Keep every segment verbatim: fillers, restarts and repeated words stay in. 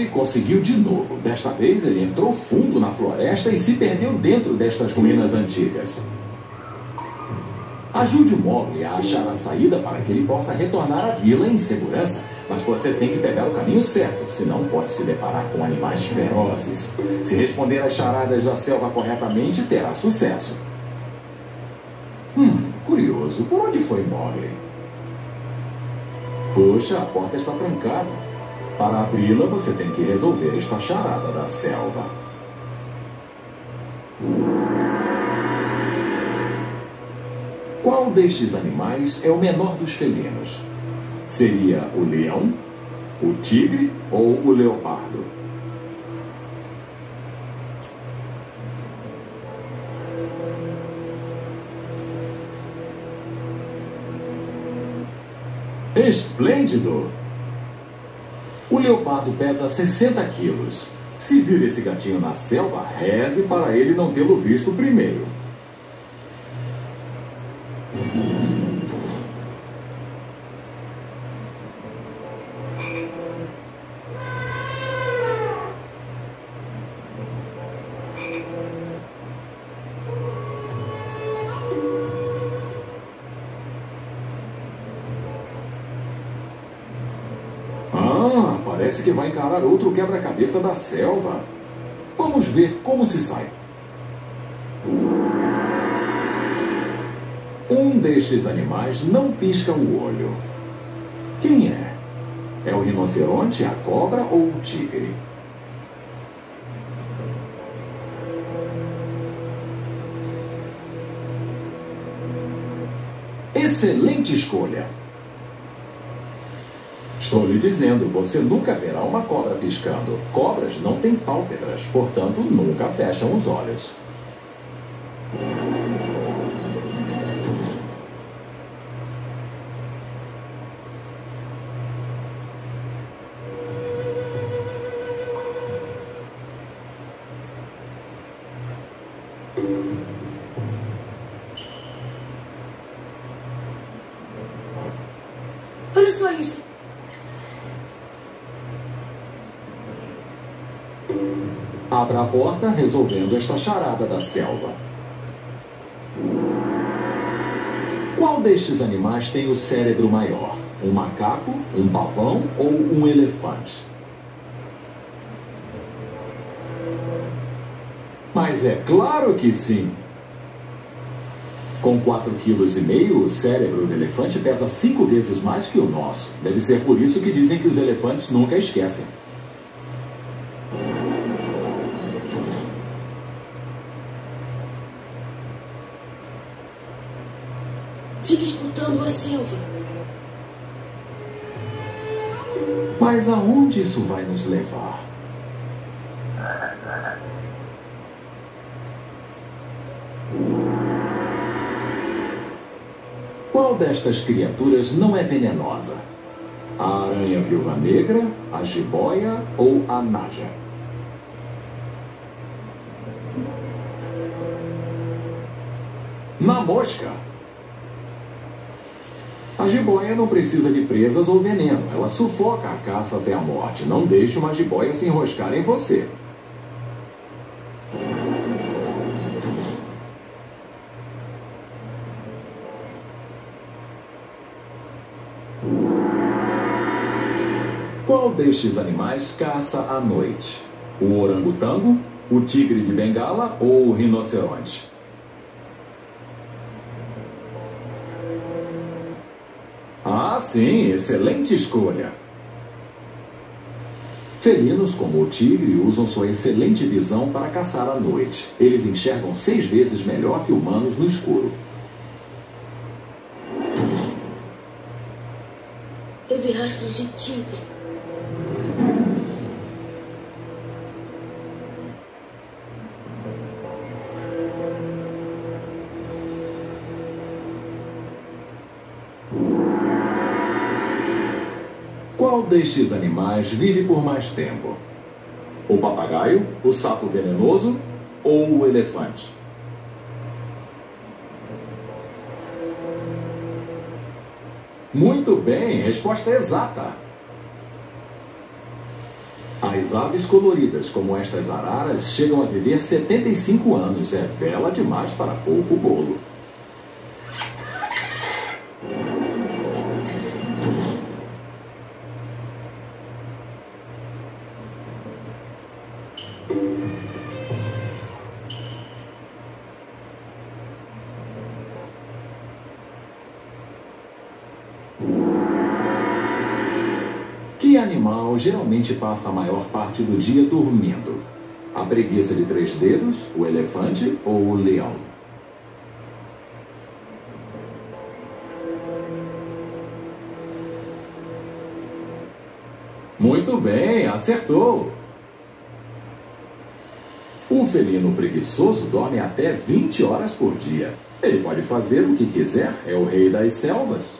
Mogli conseguiu de novo. Desta vez ele entrou fundo na floresta e se perdeu dentro destas ruínas antigas. Ajude o Mogli a achar a saída para que ele possa retornar à vila em segurança. Mas você tem que pegar o caminho certo, senão pode se deparar com animais ferozes. Se responder às charadas da selva corretamente, terá sucesso. Hum, curioso. Por onde foi Mogli? Poxa, a porta está trancada. Para abri-la, você tem que resolver esta charada da selva. Qual destes animais é o menor dos felinos? Seria o leão, o tigre ou o leopardo? Esplêndido! O leopardo pesa sessenta quilos. Se vir esse gatinho na selva, reze para ele não tê-lo visto primeiro. Ah, parece que vai encarar outro quebra-cabeça da selva. Vamos ver como se sai. Um destes animais não pisca o olho. Quem é? É o rinoceronte, a cobra ou o tigre? Excelente escolha! Estou lhe dizendo, você nunca verá uma cobra piscando. Cobras não têm pálpebras, portanto, nunca fecham os olhos. Olha só isso. Abra a porta, resolvendo esta charada da selva. Qual destes animais tem o cérebro maior? Um macaco, um pavão ou um elefante? Mas é claro que sim! Com quatro vírgula cinco quilos, o cérebro do elefante pesa cinco vezes mais que o nosso. Deve ser por isso que dizem que os elefantes nunca esquecem. Fique escutando a selva. Mas aonde isso vai nos levar? Qual destas criaturas não é venenosa? A aranha viúva negra, a jiboia ou a naja? Na mosca! A jiboia não precisa de presas ou veneno. Ela sufoca a caça até a morte. Não deixe uma jiboia se enroscar em você. Qual destes animais caça à noite? O orangotango, o tigre de Bengala ou o rinoceronte? Ah, sim, excelente escolha. Felinos como o tigre usam sua excelente visão para caçar à noite. Eles enxergam seis vezes melhor que humanos no escuro. Eu vi rastros de tigre. Qual destes animais vive por mais tempo? O papagaio, o sapo venenoso ou o elefante? Muito bem, resposta exata. As aves coloridas, como estas araras, chegam a viver setenta e cinco anos. É vela demais para pouco bolo. Que animal geralmente passa a maior parte do dia dormindo? A preguiça de três dedos, o elefante ou o leão? Muito bem, acertou! Um felino preguiçoso dorme até vinte horas por dia. Ele pode fazer o que quiser, é o rei das selvas.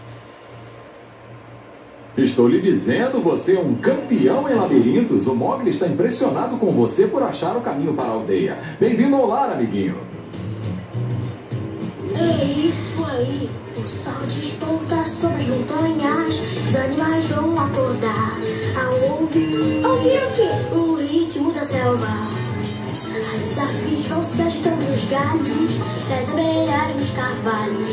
Estou lhe dizendo, você é um campeão em labirintos. O Mowgli está impressionado com você por achar o caminho para a aldeia. Bem-vindo ao lar, amiguinho. É isso aí. O sol desponta sobre as montanhas. Os animais vão acordar ao ouvir... Ouvir o quê? O ritmo da selva. As aves vão se agitando nos galhos, nas abelhas, nos carvalhos.